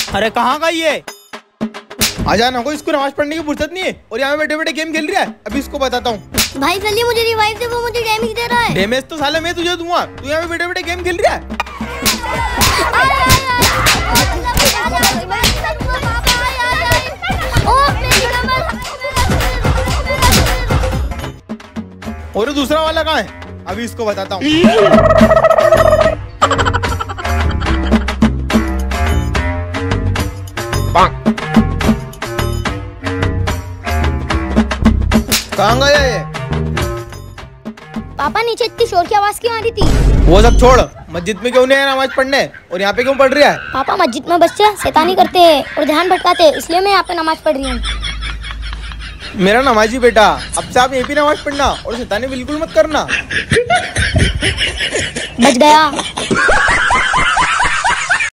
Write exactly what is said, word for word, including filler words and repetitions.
अरे कहाँ गई ये? आ जाना, कोई इसको नमाज पढ़ने की फुर्सत नहीं है और यहाँ बैठे बैठे गेम खेल रहा है। अभी इसको बताता हूँ। भाई जल्दी मुझे रिवाइव दे, वो मुझे डैमेज दे रहा है। डैमेज तो साले मैं तुझे दूंगा, तू यहाँ पे बैठे बैठे गेम खेल रहा है। और दूसरा वाला कहाँ है? अभी इसको बताता हूँ। कहाँ गया ये? पापा नीचे इतनी शोर की आवाज क्यों आ रही थी? वो सब छोड़, मस्जिद में क्यों नहीं आया नमाज पढ़ने और यहाँ पे क्यों पढ़ रहा है? पापा मस्जिद में बच्चे शैतानी करते हैं और ध्यान भटकाते हैं, इसलिए मैं यहाँ पे नमाज पढ़ रही हूँ। मेरा नमाजी बेटा, अब से आप यहीं पे नमाज पढ़ना और शैतानी बिल्कुल मत करना। बच गया।